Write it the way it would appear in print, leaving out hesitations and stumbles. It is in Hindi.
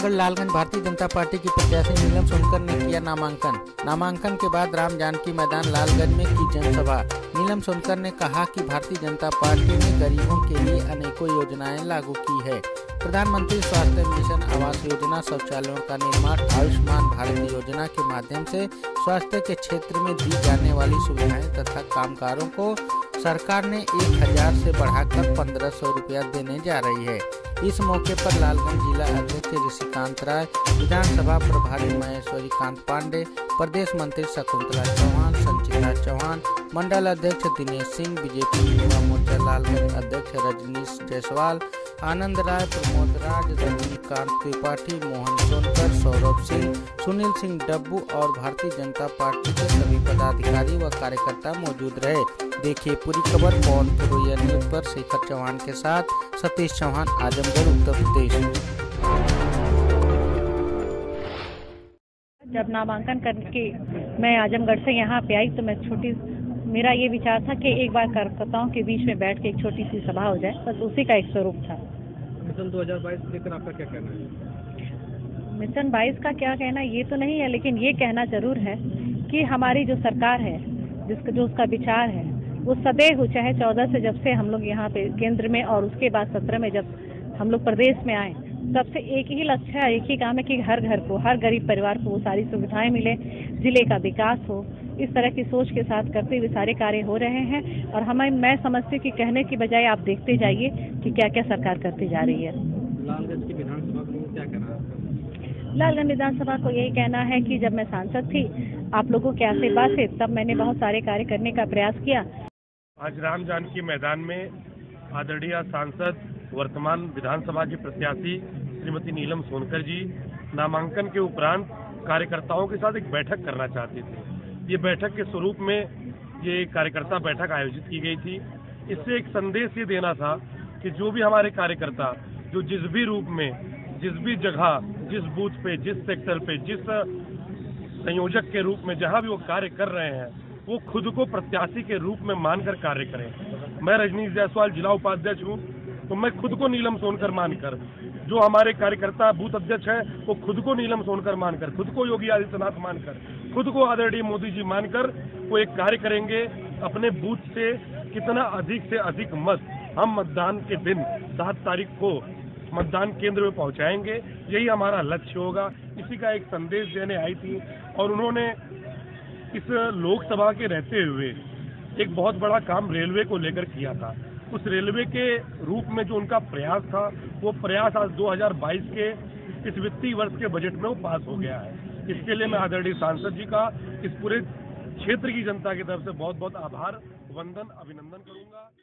आजमगढ़ लालगंज भारतीय जनता पार्टी की प्रत्याशी नीलम सोनकर ने किया नामांकन के बाद राम जानकी मैदान लालगंज में की जनसभा। नीलम सोनकर ने कहा कि भारतीय जनता पार्टी ने गरीबों के लिए अनेकों योजनाएं लागू की है। प्रधानमंत्री स्वास्थ्य मिशन, आवास योजना, शौचालयों का निर्माण, आयुष्मान भारत योजना के माध्यम से स्वास्थ्य के क्षेत्र में दी जाने वाली सुविधाएं तथा कामगारों को सरकार ने 1000 से बढ़ाकर 1500 रुपया देने जा रही है। इस मौके पर लालगंज जिला अध्यक्ष ऋषिकांत राय, विधानसभा प्रभारी महेश्वरी कांत पांडे, प्रदेश मंत्री शकुंतला चौहान, संचिता चौहान, मंडल अध्यक्ष दिनेश सिंह, बीजेपी युवा मोर्चा लालगंज अध्यक्ष रजनीश जायसवाल, आनंद राय, प्रमोद राज, रजनीकांत त्रिपाठी, मोहन सोनकर, सौरभ सिंह, सुनील सिंह डब्बू और भारतीय जनता पार्टी के सभी पदाधिकारी व कार्यकर्ता मौजूद रहे। देखिए पूरी खबर पौनपुर न्यूज पर। शेखर चौहान के साथ सतीश चौहान, आजमगढ़, उत्तर प्रदेश। जब नामांकन करके मैं आजमगढ़ से यहाँ पे आई तो मेरा ये विचार था कि एक बार कार्यकर्ताओं के बीच में बैठ के एक छोटी सी सभा हो जाए, बस उसी का एक स्वरूप था। मिशन 2022 लेकर आपका क्या कहना है? मिशन 22 का क्या कहना ये तो नहीं है, लेकिन ये कहना जरूर है कि हमारी जो सरकार है, जो उसका विचार है, वो सदैव, चाहे 14 से जब से हम लोग यहाँ पे केंद्र में और उसके बाद 17 में जब हम लोग प्रदेश में आए, तब से एक ही लक्ष्य है, एक ही काम है कि हर घर को, हर गरीब परिवार को वो सारी सुविधाएं मिले, जिले का विकास हो। इस तरह की सोच के साथ करते हुए सारे कार्य हो रहे हैं और मैं समझती हूँ कि कहने की बजाय आप देखते जाइए कि क्या क्या सरकार करती जा रही है। लालगंज की विधानसभा को क्या कहना है? लालगंज विधानसभा को यही कहना है कि जब मैं सांसद थी, आप लोगों के आशीर्वाद से, तब मैंने बहुत सारे कार्य करने का प्रयास किया। आज राम जानकी मैदान में आदरणीय सांसद, वर्तमान विधानसभा की प्रत्याशी श्रीमती नीलम सोनकर जी नामांकन के उपरांत कार्यकर्ताओं के साथ एक बैठक करना चाहते थे। ये बैठक के स्वरूप में ये कार्यकर्ता बैठक आयोजित की गई थी। इससे एक संदेश ये देना था कि जो भी हमारे कार्यकर्ता जो जिस भी रूप में, जिस भी जगह, जिस बूथ पे, जिस सेक्टर पे, जिस संयोजक के रूप में जहां भी वो कार्य कर रहे हैं, वो खुद को प्रत्याशी के रूप में मानकर कार्य करें। मैं रजनीश जायसवाल जिला उपाध्यक्ष हूँ, तो मैं खुद को नीलम सोनकर मानकर, जो हमारे कार्यकर्ता बूथ अध्यक्ष हैं वो खुद को नीलम सोनकर मानकर, खुद को योगी आदित्यनाथ मानकर, खुद को आदरणीय मोदी जी मानकर वो एक कार्य करेंगे। अपने बूथ से कितना अधिक से अधिक मत हम मतदान के दिन 7 तारीख को मतदान केंद्र में पहुंचाएंगे, यही हमारा लक्ष्य होगा। इसी का एक संदेश देने आई थी और उन्होंने इस लोकसभा के रहते हुए एक बहुत बड़ा काम रेलवे को लेकर किया था। उस रेलवे के रूप में जो उनका प्रयास था, वो प्रयास आज 2022 के इस वित्तीय वर्ष के बजट में वो पास हो गया है। इसके लिए मैं आदरणीय सांसद जी का, इस पूरे क्षेत्र की जनता की तरफ से बहुत बहुत आभार, वंदन, अभिनंदन करूंगा।